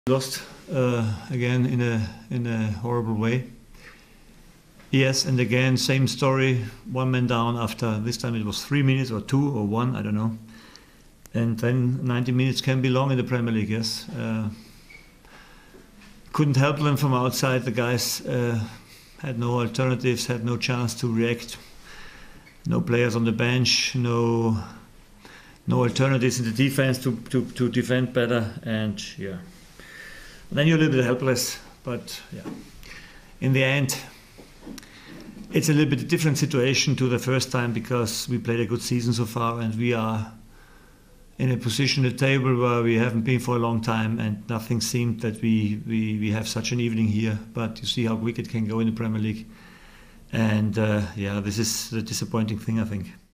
Lost again in a horrible way. Yes, and again same story. One man down after this time it was 3 minutes or 2 or 1, I don't know. And then 90 minutes can be long in the Premier League. Yes, couldn't help them from outside. The guys had no alternatives, had no chance to react. No players on the bench, no alternatives in the defense to defend better, and yeah. Then you're a little bit helpless, but yeah. In the end, it's a little bit different situation to the first time because we played a good season so far and we are in a position at the table where we haven't been for a long time and nothing seemed that we have such an evening here. But you see how quick it can go in the Premier League. And yeah, this is the disappointing thing, I think.